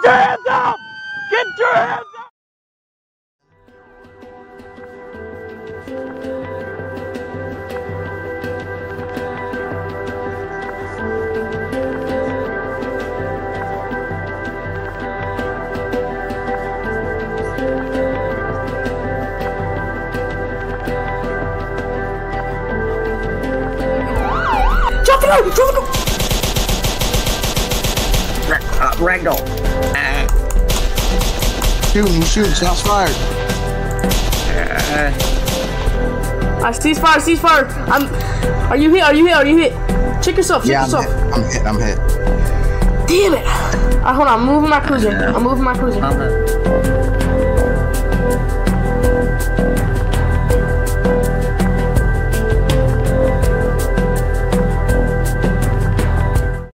your hands up! Get your hands up! Ragdoll. Shoot, shots fired. Cease fire. Are you hit? Check yourself, yourself. I'm hit. Damn it. Hold on, I'm moving my cruiser.